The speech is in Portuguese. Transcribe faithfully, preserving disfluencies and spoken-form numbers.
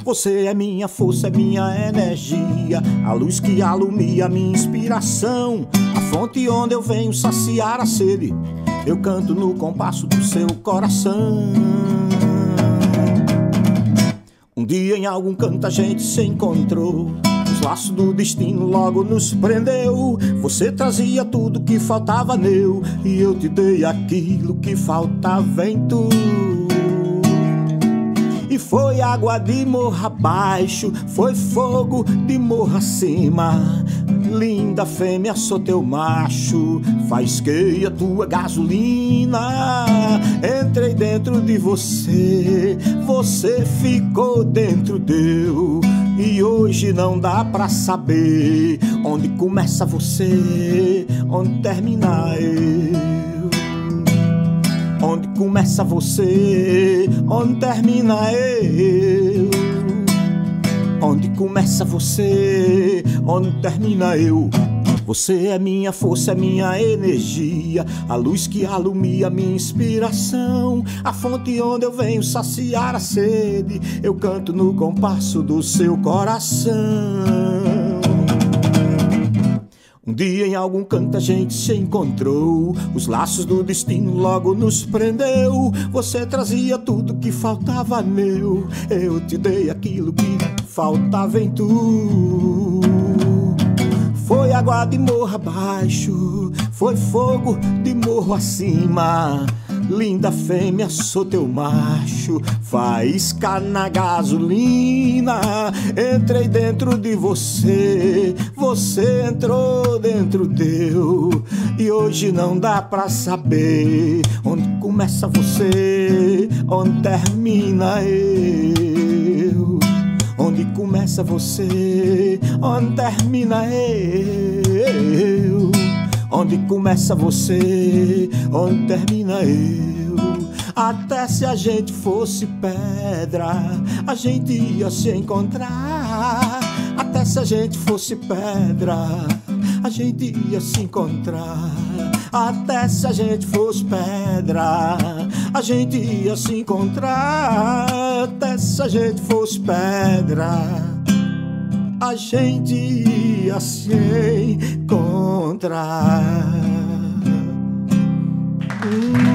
Você é minha força, é minha energia, a luz que alumia a minha inspiração, a fonte onde eu venho saciar a sede. Eu canto no compasso do seu coração. Um dia em algum canto a gente se encontrou, os laços do destino logo nos prendeu. Você trazia tudo que faltava neu, e eu te dei aquilo que faltava em tu. E foi água de morro abaixo, foi fogo de morro acima. Linda fêmea, sou teu macho, faisquei a tua gasolina. Entrei dentro de você, você ficou dentro deu. E hoje não dá pra saber onde começa você, onde termina eu. Onde começa você, onde termina eu. Onde começa você, onde termina eu. Você é minha força, é minha energia, a luz que alumia minha inspiração, a fonte onde eu venho saciar a sede. Eu canto no compasso do seu coração. Um dia em algum canto a gente se encontrou, os laços do destino logo nos prendeu. Você trazia tudo que faltava meu, eu te dei aquilo que faltava em tu. Foi água de morro abaixo, foi fogo de morro acima. Linda fêmea, sou teu macho, faísca na gasolina. Entrei dentro de você, você entrou dentro deu. E hoje não dá pra saber onde começa você, onde termina eu. Onde começa você, onde termina eu. Onde começa você, onde termina eu. Até se a gente fosse pedra, a gente ia se encontrar. Até se a gente fosse pedra, a gente ia se encontrar. Até se a gente fosse pedra, a gente ia se encontrar. Até se a gente fosse pedra, a gente ia se encontrar. Hum.